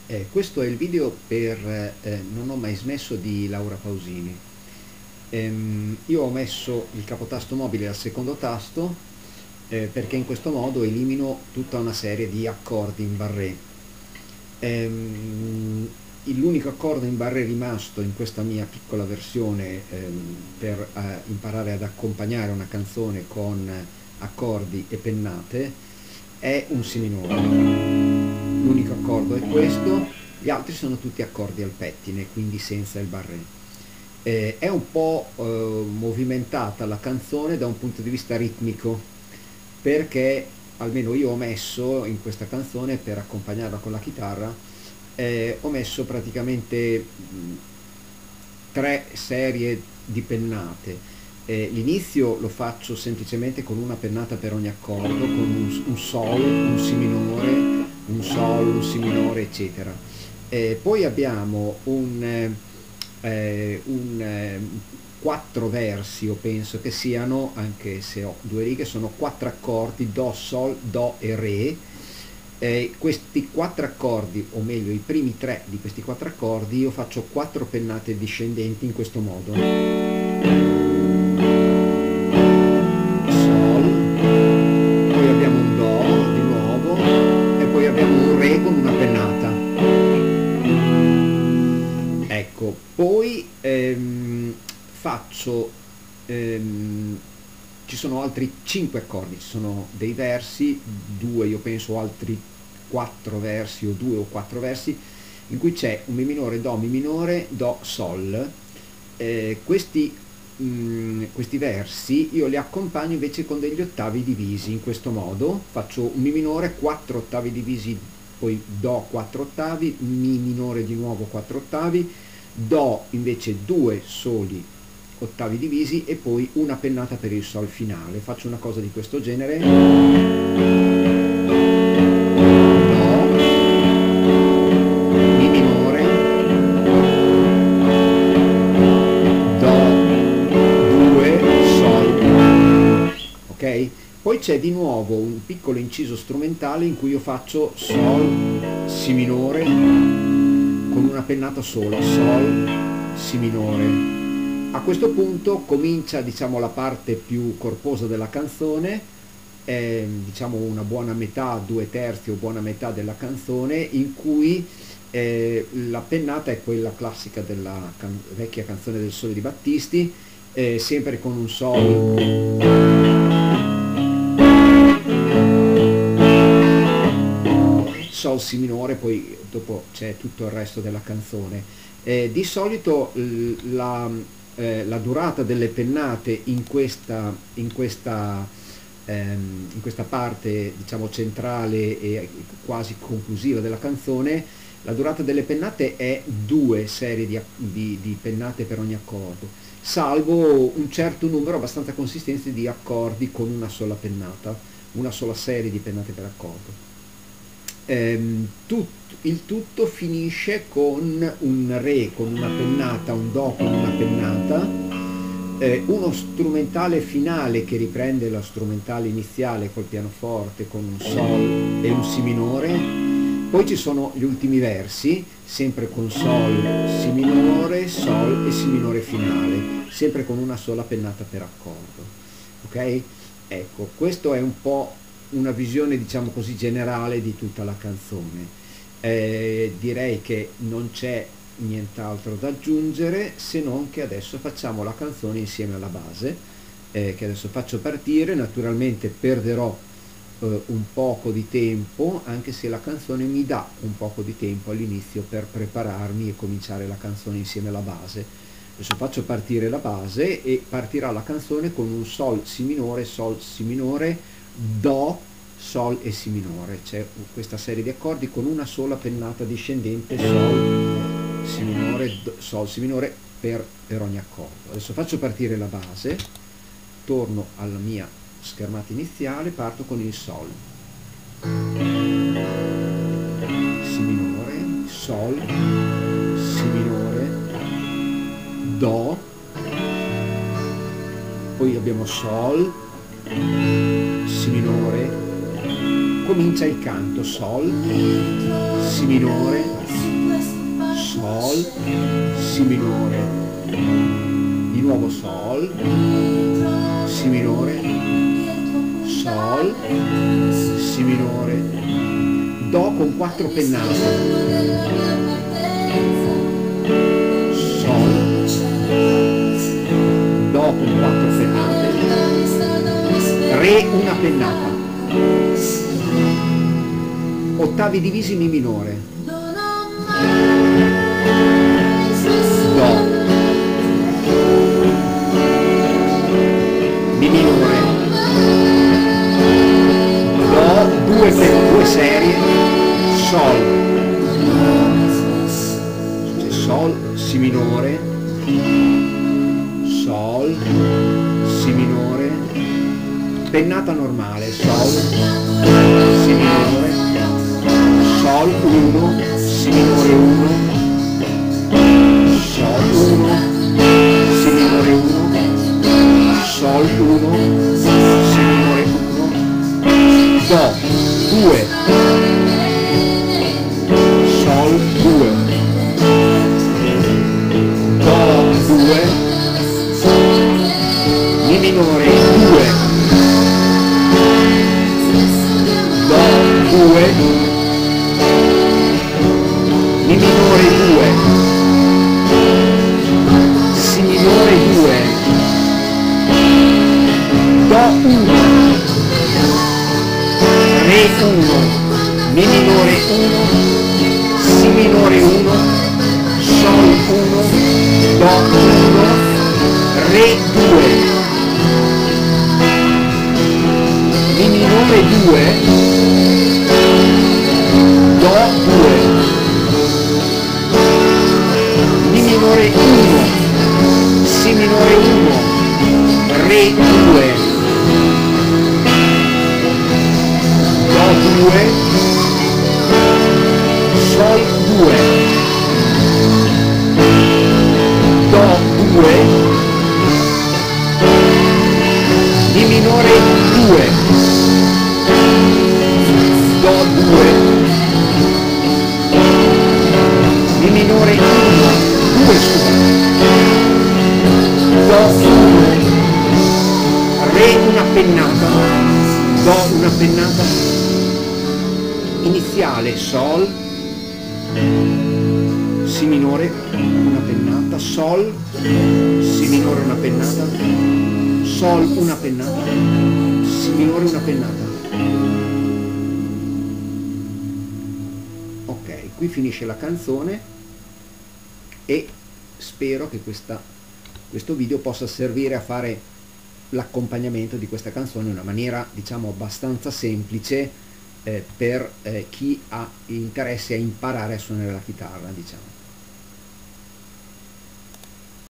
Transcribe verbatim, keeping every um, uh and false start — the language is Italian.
Eh, questo è il video per eh, Non ho mai smesso di Laura Pausini. Ehm, io ho messo il capotasto mobile al secondo tasto eh, perché in questo modo elimino tutta una serie di accordi in barré. Ehm, l'unico accordo in barré rimasto in questa mia piccola versione ehm, per eh, imparare ad accompagnare una canzone con accordi e pennate è un si minore. L'unico accordo è questo, gli altri sono tutti accordi al pettine, quindi senza il barré. Eh, è un po' eh, movimentata la canzone da un punto di vista ritmico, perché almeno io ho messo in questa canzone, per accompagnarla con la chitarra, eh, ho messo praticamente mh, tre serie di pennate. Eh, l'inizio lo faccio semplicemente con una pennata per ogni accordo, con un, un sol, un si minore, un sol, un si minore, eccetera. Eh, poi abbiamo un, eh, un eh, quattro versi, io penso che siano, anche se ho due righe, sono quattro accordi, do, sol, do e re. Eh, questi quattro accordi, o meglio i primi tre di questi quattro accordi, io faccio quattro pennate discendenti in questo modo. Sol, poi abbiamo un do di nuovo e poi abbiamo un re con una pennata. Ecco, poi ehm, faccio ehm, ci sono altri cinque accordi, ci sono dei versi, due io penso, altri quattro versi o due o quattro versi, in cui c'è un mi minore, do, mi minore, do, sol. Eh, questi, mh, questi versi io li accompagno invece con degli ottavi divisi, in questo modo. Faccio un mi minore, quattro ottavi divisi, poi do quattro ottavi, mi minore di nuovo quattro ottavi, do invece due soli ottavi divisi e poi una pennata per il sol finale. Faccio una cosa di questo genere. Do, mi minore, do, due, sol. Ok? Poi c'è di nuovo un piccolo inciso strumentale in cui io faccio sol, si minore, con una pennata sola, sol, si minore. A questo punto comincia, diciamo, la parte più corposa della canzone, eh, diciamo una buona metà, due terzi o buona metà della canzone, in cui eh, la pennata è quella classica della can vecchia canzone del Sole di Battisti, eh, sempre con un sol, sol si minore, poi dopo c'è tutto il resto della canzone. Eh, di solito la Eh, la durata delle pennate in questa, in questa, ehm, in questa parte, diciamo, centrale e quasi conclusiva della canzone, la durata delle pennate è due serie di, di, di pennate per ogni accordo, salvo un certo numero abbastanza consistente di accordi con una sola pennata, una sola serie di pennate per accordo. Ehm, tut, il tutto finisce con un re con una pennata, un do con una pennata, eh, uno strumentale finale che riprende la strumentale iniziale col pianoforte con un sol e un si minore. Poi ci sono gli ultimi versi, sempre con sol, si minore, sol e si minore finale, sempre con una sola pennata per accordo. Ok? Ecco, questo è un po' una visione, diciamo così, generale di tutta la canzone. Eh, direi che non c'è nient'altro da aggiungere, se non che adesso facciamo la canzone insieme alla base, eh, che adesso faccio partire. Naturalmente perderò eh, un poco di tempo, anche se la canzone mi dà un poco di tempo all'inizio per prepararmi e cominciare la canzone insieme alla base. Adesso faccio partire la base e partirà la canzone con un sol, si minore, sol, si minore, do, sol e si minore. C'è questa serie di accordi con una sola pennata discendente, sol, si minore, do, sol, si minore per, per ogni accordo. Adesso faccio partire la base, torno alla mia schermata iniziale, parto con il sol, si minore, sol, si minore, do, poi abbiamo sol, si minore, comincia il canto, sol, si minore, Sol, Si minore, di nuovo Sol, Si minore, Sol, Si minore, Do con quattro pennate, Sol, Do con quattro pennate, Re una pennata, ottavi divisi Mi minore, Do, Mi minore, Do, due, due serie, Sol, cioè Sol, Si minore, Sol, Si minore, pennata normale, Sol, Si minore, Sol uno, Si minore uno, Sol uno, Si minore uno, Sol uno, Si minore uno, Do due, Sol due, Do due, Mi minore due, Do due, Mi minore due, Si minore due, Do uno, Re uno, Mi minore uno, Si minore uno, Sol uno, Do uno, Re due, Mi minore due, Do due, Mi minore uno, Si minore uno, Re due, Do due, Sol due, Do due, Mi minore due, Do due, Mi minore uno, due scusa, Do uno, Re una pennata, Do una pennata, iniziale Sol, Si minore una pennata, Sol, Si minore una pennata, Sol una pennata, Si minore una pennata. Ok, qui finisce la canzone e spero che questa, questo video possa servire a fare l'accompagnamento di questa canzone in una maniera diciamo abbastanza semplice eh, per eh, chi ha interesse a imparare a suonare la chitarra, diciamo.